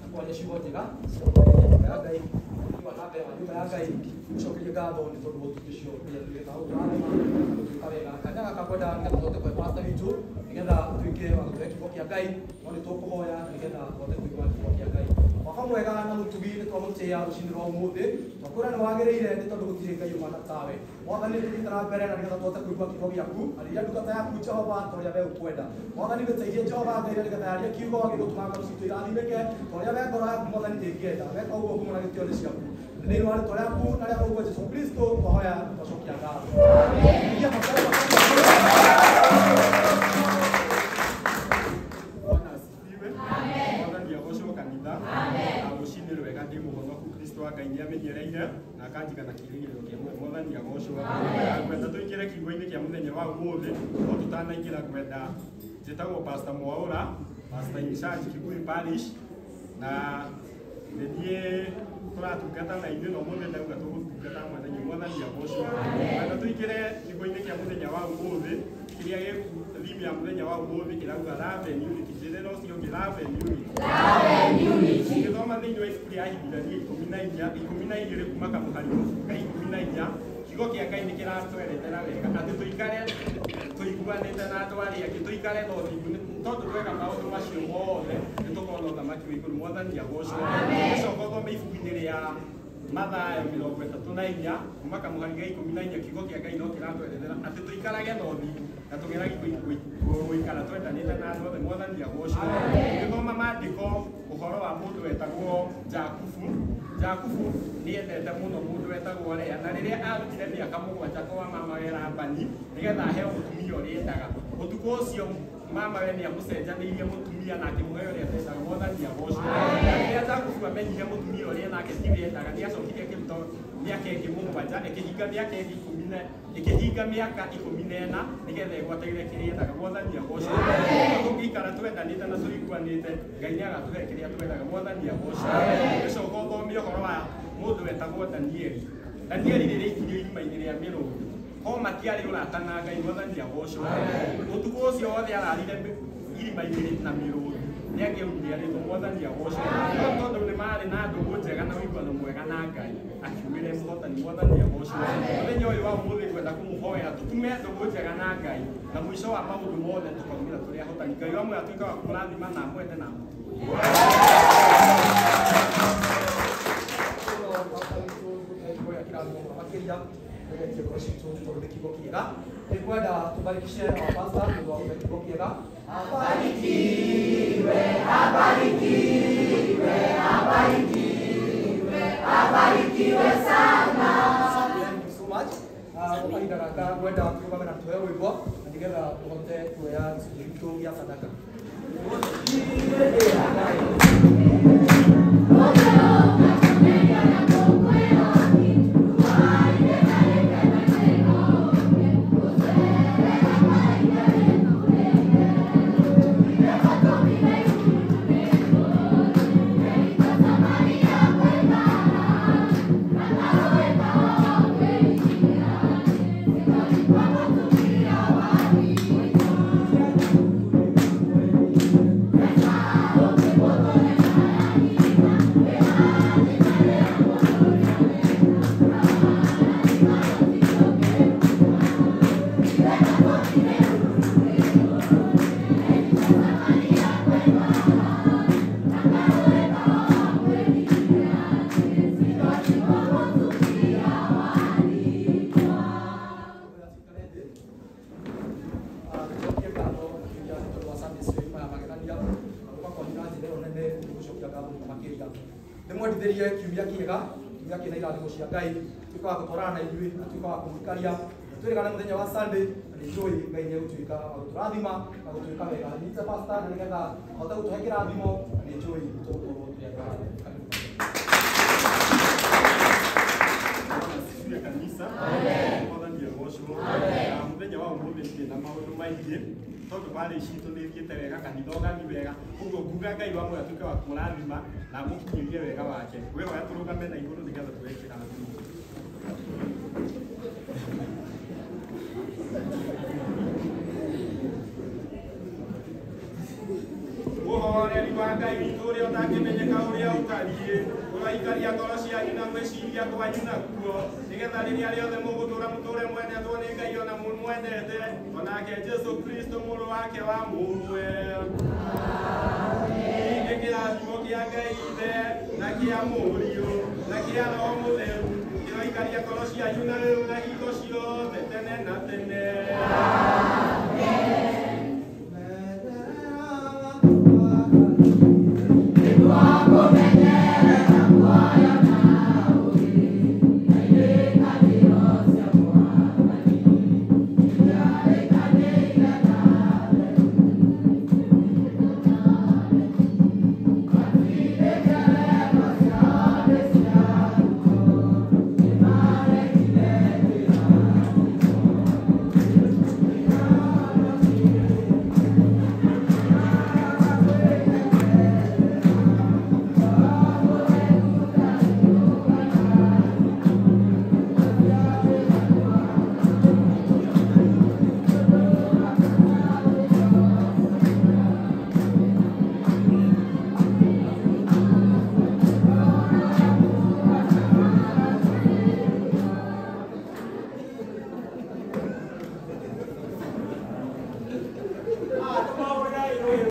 kwa ciugo njega ya Ngai iwa na mbere wa nyũmba ya Ngai gũcokeria ngatho nĩ tondũ wa ũtungĩ ũcio ũrĩa twĩkaga ũtũrathima gũtuĩka wega kanya gaka kwenda nĩgetha tũhote kũhe pastor witũ nĩgetha tuĩke wa gũtũhe kiugo kĩa Ngai no nĩ tũkũhoya nĩgetha tũhote kũigua kiugo kĩa Ngai mwaka mwega na mũtugi nĩ twamũtĩĩa rũcinĩ rwa ũmũthĩ twakwĩra nĩ wagĩrĩire nĩ tondũ gũtirĩ Ngai ũmana tawe Mwathani tũthiĩte na mbere na nĩgetha tũhote kũigua kiugo gĩaku arĩria ndungata yaku Jehova ta ũrĩa we ũkwenda Mwathani gũteithie Jehova Ngai nĩgetha yarie kiugo gĩgũtũma ngoro citũ irathimĩke ta ũrĩa we ngoro yaku Mwathani ĩngĩenda weka ũguo kumana gĩtĩo nĩ ciaku thĩinĩ wa rĩtwa rĩaku na rĩa ũguo Jesũ Kristo twahoya twacokia ngatho Bwana asifiwe. Mwathani agocwo kanitha na gũcinĩrwo wega ndĩ mũhonoku Kristo wa Ngai nĩamenyereire na akanjigana kĩĩrĩgĩrĩro kĩa muoyo Mwathani agocwo ngwenda tũingĩre kiugo-inĩ kĩa mũthenya wa ũmũthĩ no tũtanaingĩra ngwenda njĩtagwo Pastor Mwaũra Pastor in charge Kiburi Parish na nĩ niĩ tũratungata na ithuĩ na ũmũthĩ ndauga tũgũtungata Mwathani agocwo ngwenda tũingĩre kiugo-inĩ kĩa mũthenya wa ũmũthĩ kĩrĩa thimi ya mũthenya wa ũmũthĩ ĩrauga love and unity njĩrĩra ũcio ũngĩ love and unity ngĩthoma thĩinĩ wa ibuku rĩa Ahibirania 12 kuma kamũhari ga 14 kiugo kĩa Ngai nĩ kĩratwerethera wega atĩ tũikare tũiguanĩte na andũ arĩa angĩ tũikare na ũthingu tondũ tweka maũndũ macio mothe nĩ tũkona ũthamaki wa igũrũ Mwathani agocwo gĩcoka ũthome ibuku-inĩ rĩa Mathayo 34 kuma kamũhari ga 14 kiugo kĩa Ngai no kĩratwerethera atĩ tũikarage na ũthingu na tũgerage gũikara twendanĩte na andũ othe Mwathani agocwo ngĩthoma maandĩko ũhoro wa mũndũ wetagwo Jakubu nĩ endete mũno mũndũ wetagwo Lea na rĩrĩa arutire mĩaka 7 kwa mamawe Labani nĩgetha aheo mũtumia ũrĩa endaga ũtukũ ũcio mamawe nĩ amũcenjanĩirie mũtumia na akĩmũhe ũrĩa endaga Mwathani agocwo rĩrĩa Jakubu amenyire mũtumia ũrĩa nake tiwe endaga nĩ acokire akĩruta mĩaka ĩngĩ 7 ĩkĩhinga mĩaka 14 nĩgetha ĩgwatanĩre kĩrĩa endaga Mwathani agocwo tũngĩikara twendanĩte na tũiguanĩte Ngai nĩ agatũhe kĩrĩa twendaga Mwathani agocwo gĩcoka ũthome ũhoro wa mũndũ wetagwo Danieli rĩrĩa ikirio irima-inĩ rĩa mĩrũũthi ho matiarĩ ũrata na Ngai Mwathani agocwo ũtukũ ũcio wothe ararire irima-inĩ na mĩrũũthi nĩ akĩrutire arĩtwo Mwathani agocwo no tondũ nĩ marĩ na ndũgũ njega na ũiguano mwega na Ngai akiumĩre mũhotani Mwathani agocwo mũthenya ũyũ wa ũmũthĩ kwenda kũmũhoera tũtume ndũgũ njega na Ngai na mũico wa maũndũ mothe tũkaumĩra tũrĩ ahotani Ngai wamwe atuĩka wa kũrathima na mwende na Recuerda tubarikishe pastor ndio kiugo kiega abarikiwe sana thank you so much ukarindaraka kwenda kuungana na tuwe wimbo na nigetha tuhote kuoya gĩcunjĩ gĩa sadaka ndĩmwendithĩrie kiumia kĩega kĩna irathimo cia Ngai tuĩka wa gũtwarana na ithuĩ na tuĩka wa kũmũikaria twĩrĩgane mũthenya wa Sunday na nĩnjũĩ Ngai nĩ egũtuĩka wa gũtũrathima na gũtuĩka wega nyita pastor na nĩgetha ahote gũtũhe kĩrathimo na nĩnjũĩ tũgũkorwo tũrĩ kanisa Mwathani agocwo mũthenya wa ũmũthĩ nĩ na maũndũ maingĩ tondũ barĩ citũ nĩ thiĩte wega kanitha ũgani wega ũguo nguga Ngai wamwe atuĩke wa kũrathima na mũkinyĩrie wega wake wĩhoya tũrũgame na igũrũ nĩgetha tuoye kĩrathimo mũhoreri wa Ngai witũ ũrĩa ũtangĩmenyeka ũrĩa ũtariĩ, ũroikaria ngoro cianyu na gwĩciria kwanyu nakuo, nĩgetha rĩrĩa rĩothe mũgũtũũra mũtũũre mwendetwo nĩ Ngai ona mũmwendete, onake Jesũ Kristo mũrũ wake wa mũmwe. Ningĩ kĩrathimo kĩa Ngai Ithe na kĩa Mũriũ na kĩa Roho Mũtheru kĩroikaria ngoro cianyu na rĩu na hingo ciothe tene na tene. Amen.